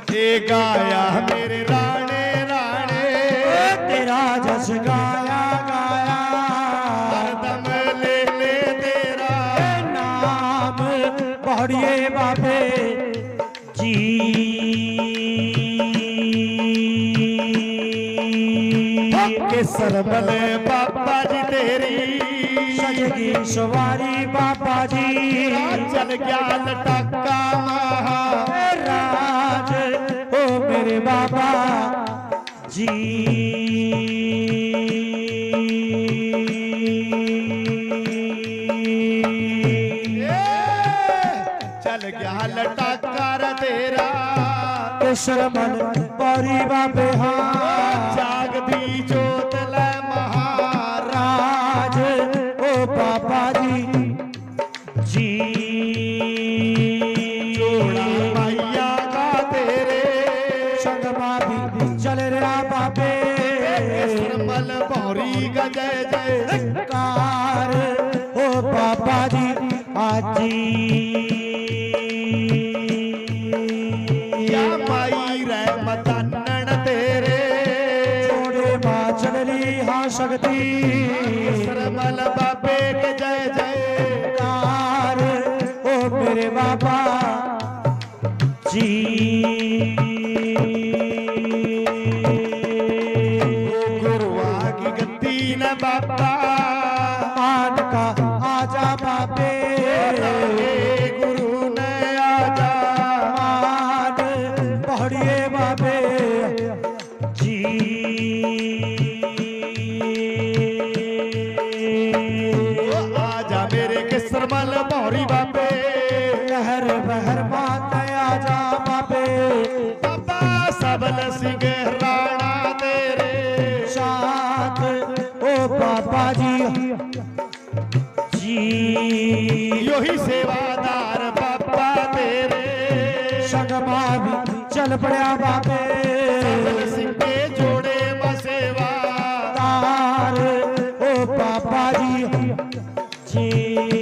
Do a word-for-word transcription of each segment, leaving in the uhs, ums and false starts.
ये गाया मेरे राणे राणे तेरा जस गाया गाया हरदम ले ले तेरा नाम पढ़िए बाबे जी। सरबल बाबा जी तेरी सजगी सवारी बाबा जी चल गया लटका राज ओ मेरे बाबा जी। चल गया लटका तेरा सरमन पौरी बाबे हाँ जागदी जोत ले महाराज ओ बाबा जी जी। जोड़ा मैया का तेरे संगमा भी चल रहा बाबे सरमल पौरी का जय जय कार ओ बाबा जी आजी। शक्ति सरमल बाबे के जय जय कार ओ मेरे बाबा जी। गुरुआ की गद्दी न बाबा मान का आजा बाबे गुरु ने आजा मान पढ़िए बाबे जी। सरमल पौरी बाबे लहर बहर माता आजा बाबे बाबा सबल सिंह राणा तेरे साथ ओ बाबा जी जी। यो ही सेवादार बाबा तेरे संगमा भी चल पड़ा बाबे सबल सिंह के जोड़े बसेवा तार ओ बाबा जी जी।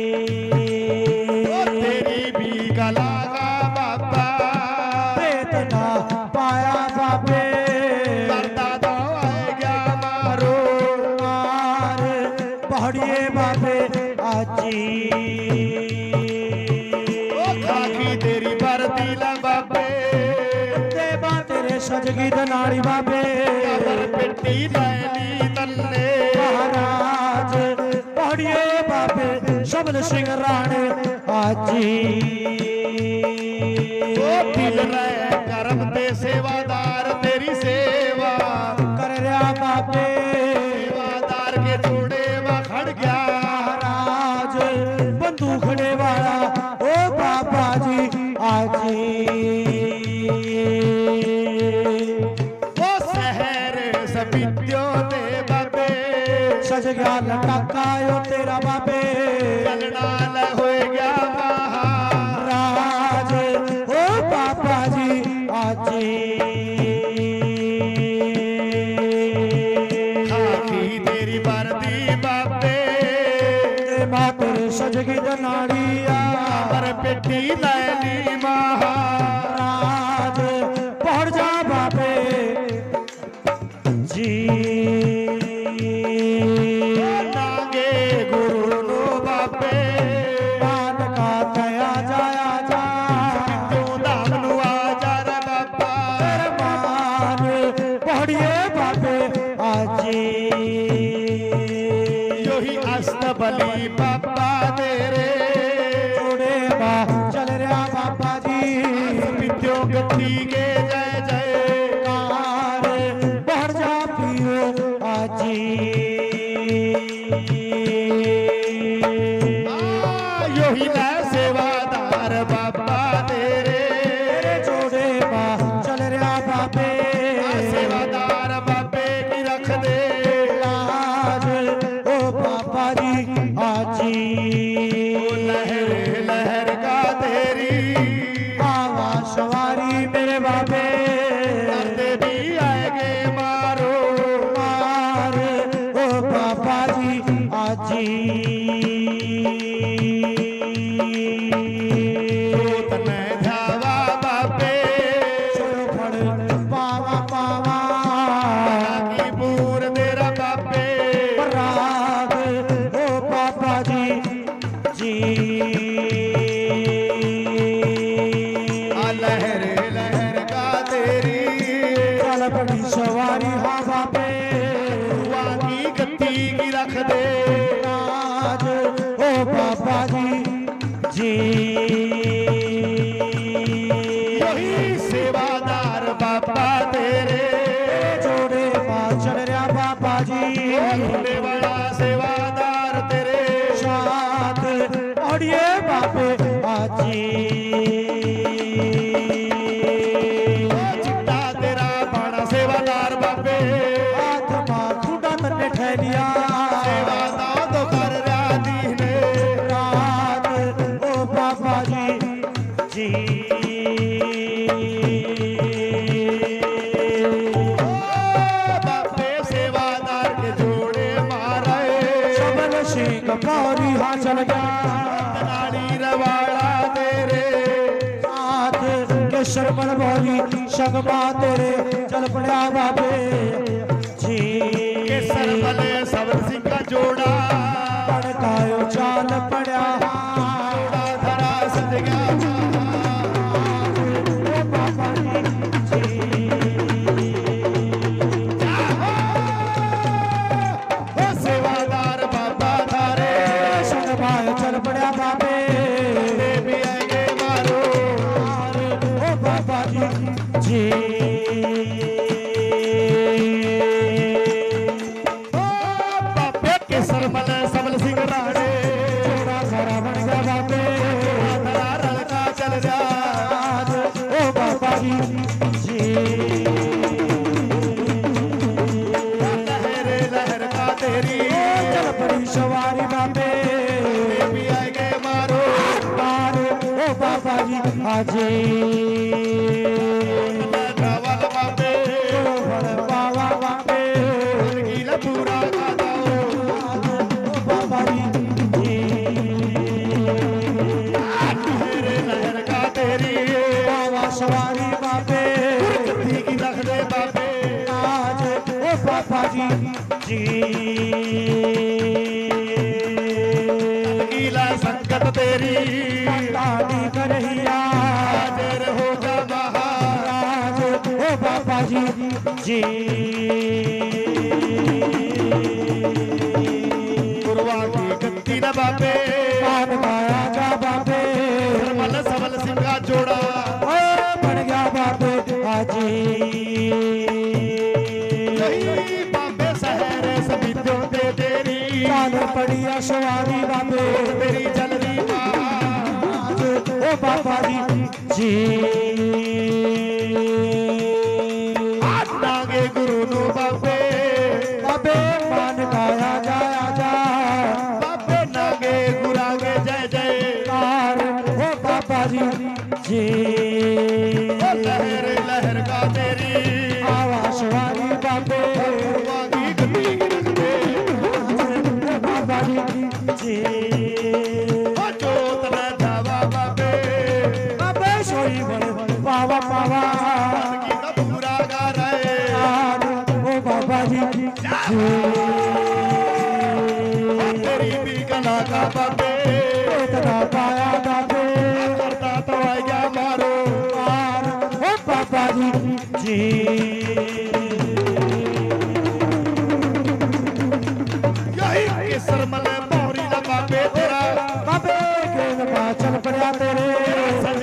तेरी भरती ला बाबे देवा तेरे सजगी दनाड़ी बाबे पिट्टी लैली तल्ले महाराज पढ़िए बाबे सबल सिंह राणे आजी। दिल रहे करम ते सेवादार तेरी सेवा कर रहा बाबे सेवादार के जोड़े वा खड़ गया महाराज बंदूक खड़े वाला ओ बाबा जी आजी। वो शहर सबित्यों ते बाबे सज गया लटकायो तेरा बाबे चलना ल हो गया महाराज ओ बाबा जी आजी। खाकी तेरी वर्दी बाबे मातर सजगी दनाड़िया पर पिट्टी लैली महाराज पढ़ जा बाबे जी। नागे गुरु नो बाबे मान का तया जाया जा क्यों दाम नु आजा रे बाबा मान पढ़िए बाबे आजी। यो ही अस्तबली बाबा तेरे जोड़े बा चल रहा बाबा जी पित्यों गति के जय जय कार बढ़ जा पियो आजी। यो ही ला सेवादार बाबा तेरे जोड़े बा चल रहा बाबे सेवादार बाबे की रख दे लाज ओ बाबा जी आजी। लहर लहर का तेरी आवा सवारी मेरे बाबे करते भी आएगे मारो मार ओ बाबा जी आजी। तने धावा बाबे बाबे सेवादार के जोड़े मारे सबल सिंह पौरी हाँ चल गया नाड़ी रवाड़ा तेरे साथ के शर्मन भौरी शगमा तेरे चल पड़ा बाबे जी के सरबल सबल सिंह का जोड़ा पड़कायो चाल पड़ा जोड़ा धरा सज गया बाबा जी ओ सेवादार बाबा थारे शगमायो चल पड़ा बाबे भी आएंगे मारो ओ बाबा जी जी बाबे के सरबल सबल सिंह राणे जोड़ा सारा बन गया बाबे धरा रलका चल जा आज ओ बाबा जी जी लहरे लहर का तेरी चल पड़ी सवारी बाबे भी आएंगे मारो मारो ओ बाबा जी आजे धवल बाबे ओ बड़ बाबा बाबे गीला पूरा का दाओ ओ बाबा जी जी लहरे लहर का तेरी बाबा सवारी बाबे गद्दी की रख दे बाबे आज ओ बाबा जी जी गीला संकट तेरी लाडी करहिया हाजिर हो जा आज ओ बाबा जी जी गुरुआ की गद्दी न बाबे मान माया जा बाबे सरमल सबल सिंह का जोड़ा ओ बन गया बाबे आजी यही बाबे सहरे सबितों दे तेरी चाल पड़िया सवारी बाबे तेरी जल्दी आज ओ बाबा जी जी हाथ नागे गुरु नु बाबे बाबे मान गाया जाया जा बाबे नागे गुरागे जय जय कार ओ बाबा जी जी ओ लहर लहर का तेरी आवाज वाली बाबे गुरुआ की गद्दी की रख दे ओ बाबा जी जी ओ जोत न धावा बाबे बाबे सोई बड़े पावा पावा की न पूरा गा रहे कार ओ बाबा जी जी तेरी भी गला का बाबे इतना पाया बाबे करता तो आया मारो कार ओ बाबा जी जी यही के सरमल पौरी न बाबे तेरा बाबे के चल पड़ा तेरे